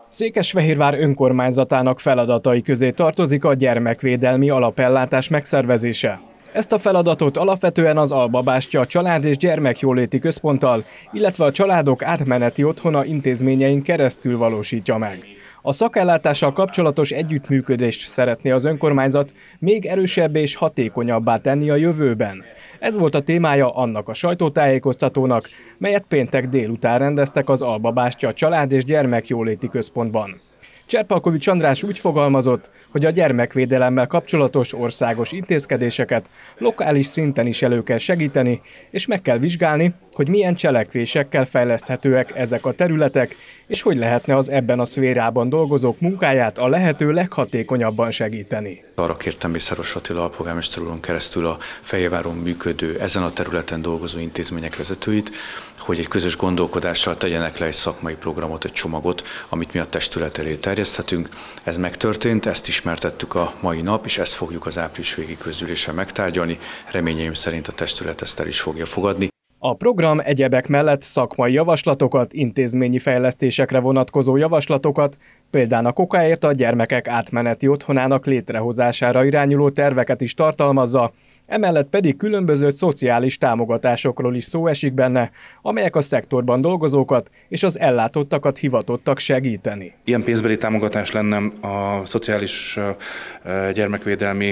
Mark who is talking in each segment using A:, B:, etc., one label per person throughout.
A: Székesfehérvár önkormányzatának feladatai közé tartozik a gyermekvédelmi alapellátás megszervezése. Ezt a feladatot alapvetően az Alba Bástya Család- és Gyermekjóléti Központtal, illetve a Családok Átmeneti Otthona intézményein keresztül valósítja meg. A szakellátással kapcsolatos együttműködést szeretné az önkormányzat még erősebb és hatékonyabbá tenni a jövőben. Ez volt a témája annak a sajtótájékoztatónak, melyet péntek délután rendeztek az Alba Bástya Család- és Gyermekjóléti Központban. Cserpalkovics András úgy fogalmazott, hogy a gyermekvédelemmel kapcsolatos országos intézkedéseket lokális szinten is elő kell segíteni, és meg kell vizsgálni, hogy milyen cselekvésekkel fejleszthetőek ezek a területek, és hogy lehetne az ebben a szférában dolgozók munkáját a lehető leghatékonyabban segíteni.
B: Arra kértem Mészáros Attila alpolgármester úron keresztül a Fehérváron működő, ezen a területen dolgozó intézmények vezetőit, hogy egy közös gondolkodással tegyenek le egy szakmai programot, egy csomagot, amit mi a testület elé terjeszthetünk. Ez megtörtént, ezt ismertettük a mai nap, és ezt fogjuk az április végi közgyűlésen megtárgyalni. Reményeim szerint a testület ezt el is fogja fogadni.
A: A program egyebek mellett szakmai javaslatokat, intézményi fejlesztésekre vonatkozó javaslatokat, például a kokáért a gyermekek átmeneti otthonának létrehozására irányuló terveket is tartalmazza, emellett pedig különböző szociális támogatásokról is szó esik benne, amelyek a szektorban dolgozókat és az ellátottakat hivatottak segíteni.
C: Ilyen pénzbeli támogatás lenne a szociális gyermekvédelmi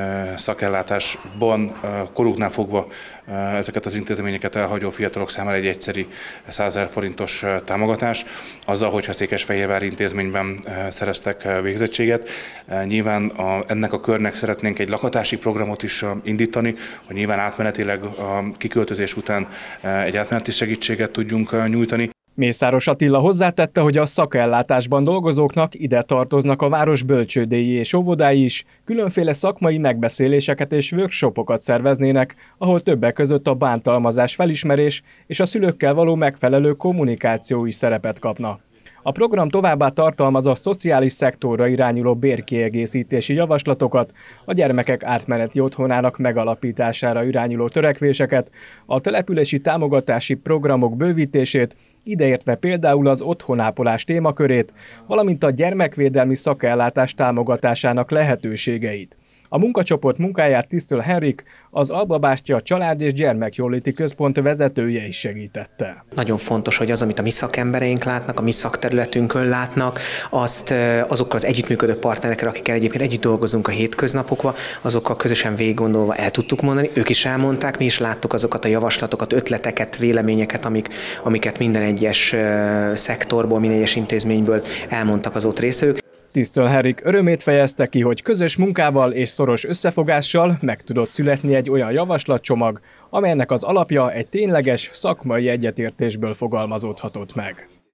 C: szakellátásban koruknál fogva ezeket az intézményeket elhagyó fiatalok számára egy egyszeri 100 000 forintos támogatás, azzal, hogyha Székesfehérvár intézményben szereztek végzettséget. Nyilván ennek a körnek szeretnénk egy lakhatási programot is indítani, hogy nyilván átmenetileg a kiköltözés után egy átmeneti segítséget tudjunk nyújtani.
A: Mészáros Attila hozzátette, hogy a szakellátásban dolgozóknak ide tartoznak a város bölcsődéi és óvodái is, különféle szakmai megbeszéléseket és workshopokat szerveznének, ahol többek között a bántalmazás felismerés és a szülőkkel való megfelelő kommunikáció is szerepet kapna. A program továbbá tartalmaz a szociális szektorra irányuló bérkiegészítési javaslatokat, a gyermekek átmeneti otthonának megalapítására irányuló törekvéseket, a települési támogatási programok bővítését, ideértve például az otthonápolás témakörét, valamint a gyermekvédelmi szakellátás támogatásának lehetőségeit. A munkacsoport munkáját Tisztől Henrik, az Alba Bástya Család- és Gyermekjóléti Központ vezetője is segítette.
D: Nagyon fontos, hogy az, amit a mi szakembereink látnak, a mi szakterületünkön látnak, azt azokkal az együttműködő partnerekkel, akikkel egyébként együtt dolgozunk a hétköznapokban, azokkal közösen végiggondolva el tudtuk mondani. Ők is elmondták, mi is láttuk azokat a javaslatokat, ötleteket, véleményeket, amiket minden egyes szektorból, minden egyes intézményből elmondtak az ott résztvevők.
A: Tisztől Henrik örömét fejezte ki, hogy közös munkával és szoros összefogással meg tudott születni egy olyan javaslatcsomag, amelynek az alapja egy tényleges szakmai egyetértésből fogalmazódhatott meg.